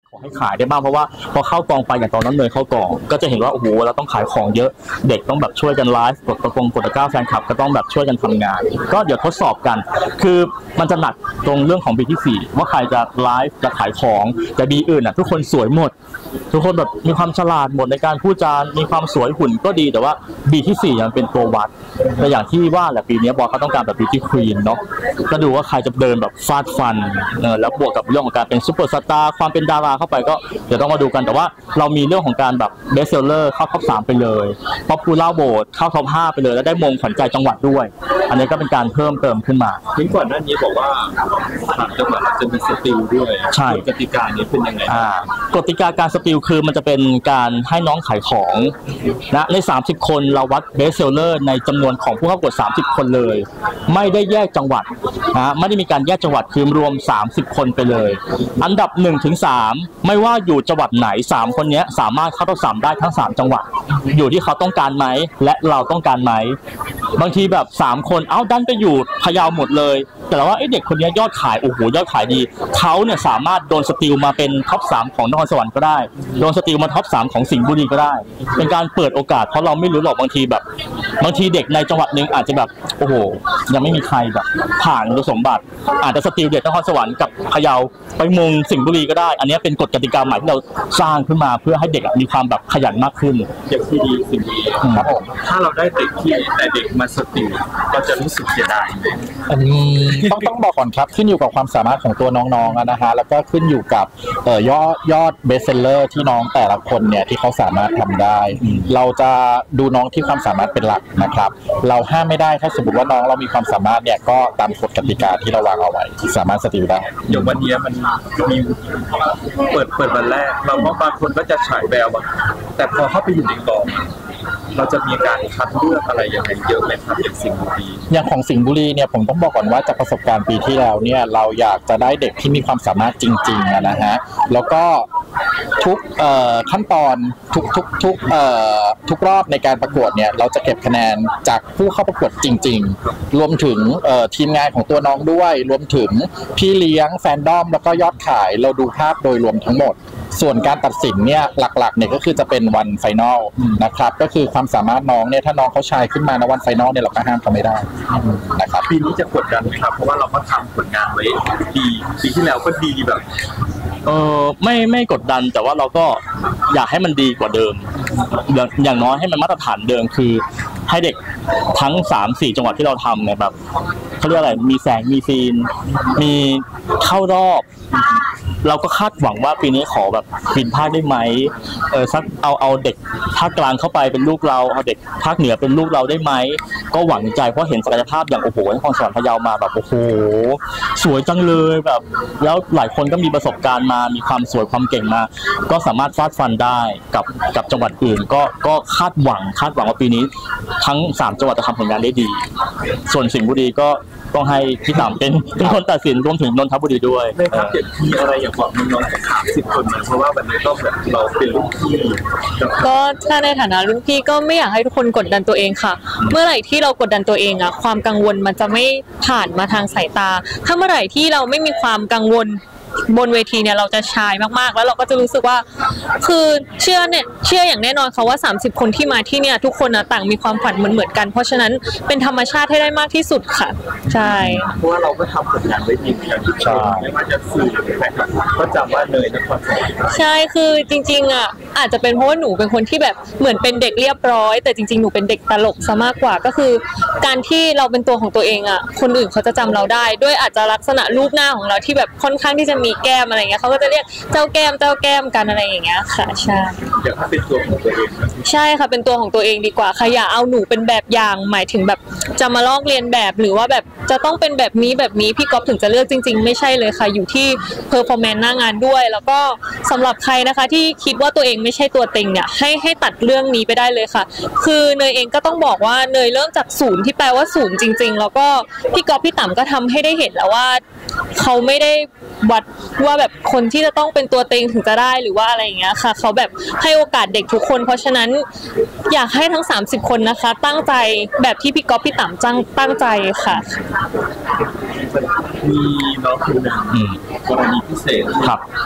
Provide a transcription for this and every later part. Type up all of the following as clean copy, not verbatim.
ขอให้ขายได้บ้างเพราะว่าพอเข้ากองไปอย่างตอนนั้นเนยเข้ากองก็จะเห็นว่าโอ้โหเราต้องขายของเยอะเด็กต้องแบบช่วยกันไลฟ์กดตะกร้าแฟนคลับก็ต้องแบบช่วยกันทำงานก็เดี๋ยวทดสอบกันคือมันจะหนักตรงเรื่องของปีที่4ว่าใครจะไลฟ์จะขายของแต่บีอื่นทุกคนสวยหมดทุกคนแบบมีความฉลาดหมดในการพูดจามีความสวยหุ่นก็ดีแต่ว่าบีที่4ยังเป็นตัววัดแต่อย่างที่ว่าแหละปีนี้บอสเขาต้องการแบบบิวตี้ควีนเนาะก็ดูว่าใครจะเดินแบบฟาดฟันแล้วบวกกับเรื่องของการเป็นซุปเปอร์สตาร์ความเป็นดาราเข้าไปก็เดี๋ยวต้องมาดูกันแต่ว่าเรามีเรื่องของการแบบเบสเซลเลอร์เข้าท็อป3ไปเลยป๊อปปูล่าโหวตเข้าท็อป5ไปเลยแล้วได้มงขวัญใจจังหวัดด้วยอันนี้ก็เป็นการเพิ่มเติมขึ้นมาที่ก่อนหน้านี้บอกว่าทางจังหวัดจะมีสติลด้วยใช่กติกานี้เป็นยังไงกติกาการสติลคือมันจะเป็นการให้น้องขายของนะใน30คนเราวัดเบสเซลเลอร์ในจำนวนของผู้เข้าประกวด30คนเลยไม่ได้แยกจังหวัดนะไม่ได้มีการแยกจังหวัดคือรวม30คนไปเลยอันดับ1 ถึง 3ไม่ว่าอยู่จังหวัดไหน3คนนี้สามารถเข้าท็อป3ได้ทั้ง3จังหวัดอยู่ที่เขาต้องการไหมและเราต้องการไหมบางทีแบบ3คนดันไปอยู่พะเยาหมดเลยแต่ว่าเด็กคนนี้ยอดขายโอ้โหยอดขายดีเขาเนี่ยสามารถโดนสติลมาเป็นท็อป3ของนครสวรรค์ก็ได้โดนสติลมาท็อป3ของสิงห์บุรีก็ได้เป็นการเปิดโอกาสเพราะเราไม่รู้หรอกบางทีเด็กในจังหวัดนึงอาจจะแบบโอ้โหยังไม่มีใครแบบผ่านคุณสมบัติอาจจะสติลเด็กนครสวรรค์กับพะเยาไปมงสิงห์บุรีก็ได้อันนี้เป็นกฎกติกาใหม่ที่เราสร้างขึ้นมาเพื่อให้เด็กมีความแบบขยันมากขึ้นอย่างที่ดีสิงห์บุรีครับผมถ้าเราได้เด็กที่แต่เด็กมาสติลเราจะรู้สึกเสียดายต้องบอกก่อนครับขึ้นอยู่กับความสามารถของตัวน้องๆนะฮะแล้วก็ขึ้นอยู่กับยอดเบสเซลเลอร์ที่น้องแต่ละคนเนี่ยที่เขาสามารถทำได้เราจะดูน้องที่ความสามารถเป็นหลักนะครับเราห้ามไม่ได้ถ้าสมมติว่าน้องเรามีความสามารถเนี่ยก็ตามกฎกติกาที่เราวางเอาไว้ที่สามารถสติลได้อย่างวันนี้มันมีเปิดวันแรกเราบางคนก็จะฉายแววแต่พอเข้าไปอยู่ในกองเราจะมีการคัดเลือกอะไรยังไงเยอะไหมครับอย่างสิงห์บุรีอย่างของสิงห์บุรีเนี่ยผมต้องบอกก่อนว่าจากประสบการณ์ปีที่แล้วเนี่ยเราอยากจะได้เด็กที่มีความสามารถจริงๆนะฮะแล้วก็ทุกขั้นตอนทุกรอบในการประกวดเนี่ยเราจะเก็บคะแนนจากผู้เข้าประกวดจริงๆรวมถึงทีมงานของตัวน้องด้วยรวมถึงพี่เลี้ยงแฟนดอมแล้วก็ยอดขายเราดูภาพโดยรวมทั้งหมดส่วนการตัดสินเนี่ยหลักๆเนี่ยก็คือจะเป็นวันไฟนอลนะครับก็คือความสามารถน้องเนี่ยถ้าน้องเขาชายขึ้นมาในวันไฟนอลเนี่ยเราก็ห้ามเขาไม่ได้นะครับปีนี้จะกดดันไหมครับเพราะว่าเราก็ทำผลงานไว้ดีปีที่แล้วก็ดีแบบไม่กดดันแต่ว่าเราก็อยากให้มันดีกว่าเดิมอย่างน้อยให้มันมาตรฐานเดิมคือให้เด็กทั้ง 3-4 จังหวัดที่เราทำเนี่ยแบบเขาเรียกอะไรมีแสงมีซีนมีเข้ารอบเราก็คาดหวังว่าปีนี้ขอแบบบินภาคได้ไหมสักเอาเด็กภาคกลางเข้าไปเป็นลูกเราเอาเด็กภาคเหนือเป็นลูกเราได้ไหมก็หวังใจเพราะเห็นศักยภาพอย่างโอ้โหนครสวรรค์พะเยามาแบบโอ้โหสวยจังเลยแบบแล้วหลายคนก็มีประสบการณ์มามีความสวยความเก่งมาก็สามารถฟาดฟันได้กับจังหวัดอื่นก็คาดหวังว่าปีนี้ทั้ง3จังหวัดจะทำผลงานได้ดีส่วนสิงห์บุรีก็ต้องให้พี่ต่ำเป็นคนตัดสินรวมถึงนนทบุรีด้วยนะครับมีอะไรอยากบอกน้องๆ30 คนเพราะว่าวันนี้ก็แบบเราเป็นรุ่นพี่ก็ถ้าในฐานะรุ่นพี่ก็ไม่อยากให้ทุกคนกดดันตัวเองค่ะเมื่อไหร่ที่เรากดดันตัวเองความกังวลมันจะไม่ผ่านมาทางสายตาถ้าเมื่อไหร่ที่เราไม่มีความกังวลบนเวทีเนี่ยเราจะชายมากๆแล้วเราก็จะรู้สึกว่าคือเชื่ออย่างแน่นอนค่ะว่า30 คนที่มาที่เนี่ยทุกคนต่างมีความฝันเหมือนกันเพราะฉะนั้นเป็นธรรมชาติให้ได้มากที่สุดค่ะใช่เพราะว่าเราก็ทำผลงานไว้ดีอย่างที่ไม่ว่าจะสื่อนะครับก็จำว่าเนยนครสวรรค์ใช่คือจริงๆอาจจะเป็นเพราะว่าหนูเป็นคนที่แบบเหมือนเป็นเด็กเรียบร้อยแต่จริงๆหนูเป็นเด็กตลกซะมากกว่าก็คือการที่เราเป็นตัวของตัวเองคนอื่นเขาจะจำเราได้ด้วยอาจจะลักษณะรูปหน้าของเราที่แบบค่อนข้างที่จะมีแก้มอะไรเงี้ยเขาก็จะเรียกเจ้าแก้มกันอะไรอย่างเงี้ยค่ะใช่อยากให้เป็นตัวของตัวเองใช่ค่ะเป็นตัวของตัวเองดีกว่าค่ะอย่าเอาหนูเป็นแบบอย่างหมายถึงแบบจะมาลอกเลียนแบบหรือว่าแบบจะต้องเป็นแบบนี้พี่ก๊อฟถึงจะเลือกจริงๆไม่ใช่เลยค่ะอยู่ที่เพอร์ฟอร์แมนซ์หน้างานด้วยแล้วก็สำหรับใครนะคะที่คิดว่าตัวเองไม่ใช่ตัวเต็งเนี่ยให้ตัดเรื่องนี้ไปได้เลยค่ะคือเนยเองก็ต้องบอกว่าเนยเริ่มจาก0ที่แปลว่า0จริงๆแล้วก็พี่ก๊อฟพี่ต่ำก็ทำให้ได้เห็นแล้วว่าเขาไม่ได้วัดว่าแบบคนที่จะต้องเป็นตัวเต็งถึงจะได้หรือว่าอะไรอย่างเงี้ยค่ะเขาแบบให้โอกาสเด็กทุกคนเพราะฉะนั้นอยากให้ทั้ง30 คนนะคะตั้งใจแบบที่พี่ก๊อฟพี่ต่ำตั้งใจค่ะมีน้องคนหนึ่งกรณีพิเศษครับ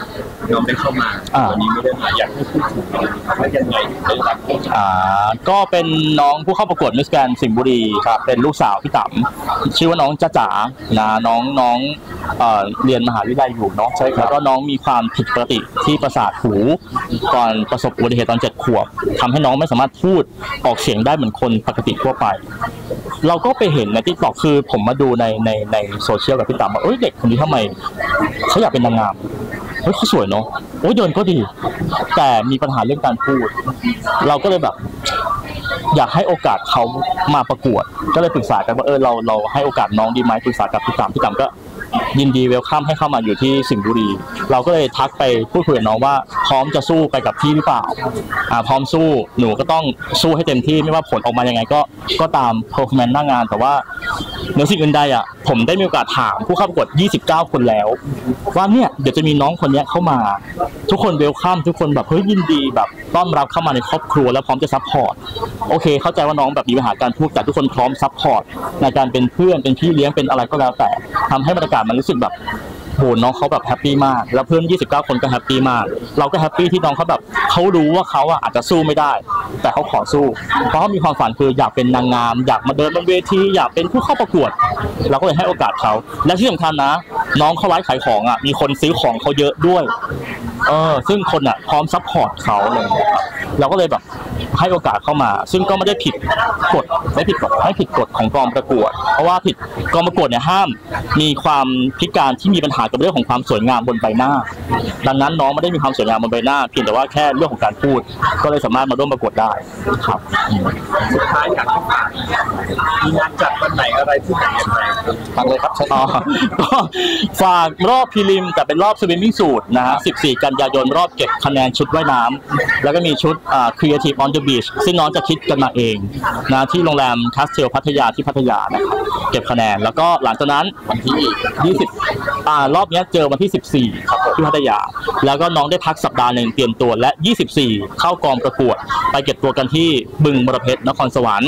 น้องได้เข้ามาวันนี้ไม่ได้มาอยากให้พูดถึงว่ายังไงได้รับก็เป็นน้องผู้เข้าประกวดมิสแกรนด์สิงห์บุรีครับเป็นลูกสาวพี่ต๋ำชื่อว่าน้องจ๊ะจ๋านะน้องเรียนมหาวิทยาลัยอยู่เนาะใช่ครับแล้วก็น้องมีความผิดปกติที่ประสาทหูก่อนประสบอุบัติเหตุตอน7 ขวบทำให้น้องไม่สามารถพูดออกเสียงได้เหมือนคนปกติทั่วไปเราก็ไปเห็นในTikTokคือผมมาดูในโซเชียลกับพี่ต๋ำว่าเด็กคนนี้ทำไมเขาอยากเป็นนางงามเขาสวยเนาะเดินก็ดีแต่มีปัญหาเรื่องการพูดเราก็เลยแบบอยากให้โอกาสเขามาประกวดก็เลยปรึกษากันว่าเราให้โอกาสน้องดีไหมปรึกษากับพี่ต๋ำก็ยินดีเวลคัมให้เข้ามาอยู่ที่สิงห์บุรีเราก็เลยทักไปพูดคุยกับน้องว่าพร้อมจะสู้ไปกับพี่หรือเปล่าพร้อมสู้หนูก็ต้องสู้ให้เต็มที่ไม่ว่าผลออกมายังไงก็ตามเพอร์ฟอร์แมนซ์หน้างานแต่ว่าในสิ่งอื่นใดผมได้มีโอกาสถามผู้เข้าประกวด29 คนแล้วว่าเนี่ยเดี๋ยวจะมีน้องคนนี้เข้ามาทุกคนเวลคัมทุกคนแบบยินดีแบบต้อนรับเข้ามาในครอบครัวแล้วพร้อมจะซัพพอร์ตโอเคเข้าใจว่าน้องแบบมีปัญหาการพูดแต่ทุกคนพร้อมซัพพอร์ตในการเป็นเพื่อนเป็นพี่เลี้ยงเป็นอะไรก็แล้วแต่ทำให้บรรยากาศมันรู้สึกแบบโหน้องเขาแบบแฮปปี้มากแล้วเพื่อน29 คนก็แฮปปี้มากเราก็แฮปปี้ที่น้องเขาแบบเขารู้ว่าเขาอาจจะสู้ไม่ได้แต่เขาขอสู้เพราะเขามีความฝันคืออยากเป็นนางงามอยากมาเดินบนเวทีอยากเป็นผู้เข้าประกวดเราก็เลยให้โอกาสเขาและที่สำคัญนะน้องเขาไลฟ์ขายของมีคนซื้อของเขาเยอะด้วยซึ่งคนพร้อมซัพพอร์ตเขาเลยเราก็เลยแบบให้โอกาสเข้ามาซึ่งก็ไม่ได้ผิดกฎไม่ผิดกฎของกองประกวดเพราะว่าผิดกองประกวดเนี่ยห้ามมีความพิการที่มีปัญหากับเรื่องของความสวยงามบนใบหน้าดังนั้นน้องไม่ได้มีความสวยงามบนใบหน้าเพียงแต่ว่าแค่เรื่องของการพูดก็เลยสามารถมาร่วมประกวดได้ครับสุดท้ายอยากให้ฝากมีงานจัดวันไหนอะไรที่ไหนยังไงฟังเลยครับก็ฝากรอบพรีลิมแต่เป็นรอบสวิมมิ่งสูทนะฮะ14 กันยายนรอบเก็บคะแนนชุดว่ายน้ำแล้วก็มีชุดCreative on the Beach ซึ่งน้องจะคิดกันมาเองนะที่โรงแรมคาสเทลพัทยาที่พัทยานะครับเก็บคะแนนแล้วก็หลังจากนั้นวันที่20รอบนี้เจอวันที่14ครับที่พัทยาแล้วก็น้องได้พักสัปดาห์นึงเตรียมตัวและ24เข้ากองประกวดไปเก็บตัวกันที่บึงบรเพชรนครสวรรค์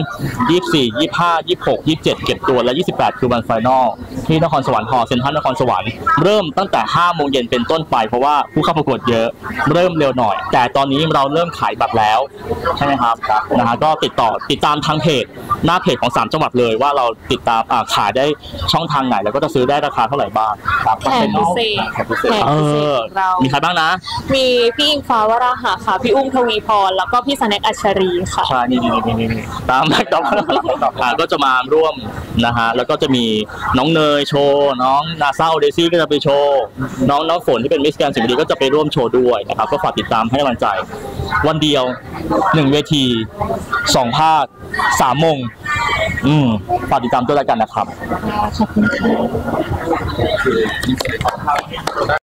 24 25 26 27เก็บตัวและ28คือวันไฟนอลที่นครสวรรค์ฮอลล์เซ็นทรัลนครสวรรค์เริ่มตั้งแต่ 5 โมงเย็นเป็นต้นไปเพราะว่าผู้เข้าประกวดเยอะเริ่มเร็วหน่อยแต่ตอนนี้เราเริ่มขายบัตรแล้วใช่ไหมครับนะฮะก็ติดตามทางเพจหน้าเพจของ3 จังหวัดเลยว่าเราติดตามขายได้ช่องทางไหนแล้วก็จะซื้อได้ราคาเท่าไหร่บ้างครับแขกพิเศษเรามีใครบ้างนะมีพี่อิงฟ้าวราหะค่ะพี่อุ้มทวีพรแล้วก็พี่สแน็คอัชรีค่ะใช่นี่ตามนะครับก็จะมาร่วมนะฮะแล้วก็จะมีน้องเนยโชว์น้องนาซาเดซี่ก็จะไปโชว์น้องฝนที่เป็นมิสแกรนด์สิงห์บุรีก็จะไปร่วมโชว์ด้วยนะครับก็ฝากติดตามให้กำลังใจวันเดียว1 เวที2 ภาค3 โมงฝากติดตามด้วยแล้วกันนะครับขอบคุณค่ะ